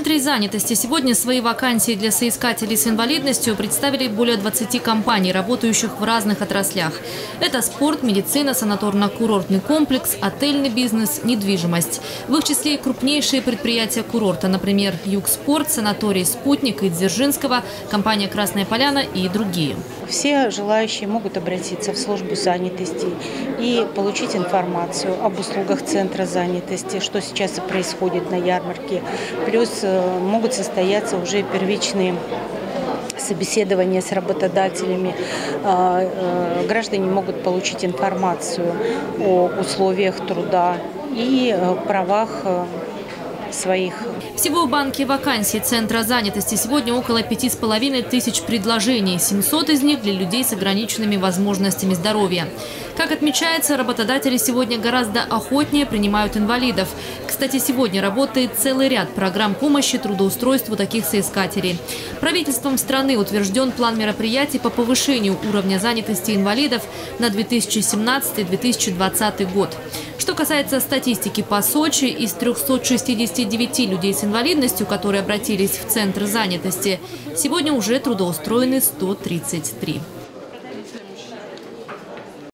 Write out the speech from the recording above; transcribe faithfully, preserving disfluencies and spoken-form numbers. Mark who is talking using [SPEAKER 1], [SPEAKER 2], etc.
[SPEAKER 1] Центре занятости сегодня свои вакансии для соискателей с инвалидностью представили более двадцати компаний, работающих в разных отраслях. Это спорт, медицина, санаторно-курортный комплекс, отельный бизнес, недвижимость. В их числе и крупнейшие предприятия курорта, например, Югспорт, санаторий «Спутник» и Дзержинского, компания «Красная Поляна» и другие.
[SPEAKER 2] Все желающие могут обратиться в службу занятости и получить информацию об услугах Центра занятости, что сейчас и происходит на ярмарке. Плюс могут состояться уже первичные собеседования с работодателями. Граждане могут получить информацию о условиях труда и правах своих.
[SPEAKER 1] Всего в банке вакансий Центра занятости сегодня около пяти с половиной тысяч предложений. семьсот из них для людей с ограниченными возможностями здоровья. Как отмечается, работодатели сегодня гораздо охотнее принимают инвалидов. Кстати, сегодня работает целый ряд программ помощи трудоустройству таких соискателей. Правительством страны утвержден план мероприятий по повышению уровня занятости инвалидов на две тысячи семнадцатый — две тысячи двадцатый год. Что касается статистики по Сочи, из трёхсот шестидесяти девяти людей с инвалидностью, которые обратились в Центр занятости, сегодня уже трудоустроены сто тридцать три.